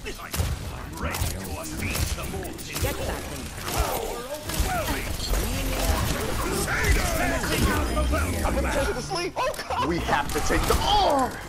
I'm ready to unleash the mortal. Get that thing. Power overwhelming. I'm gonna take it to sleep. Oh, God. We have to take the. Oh!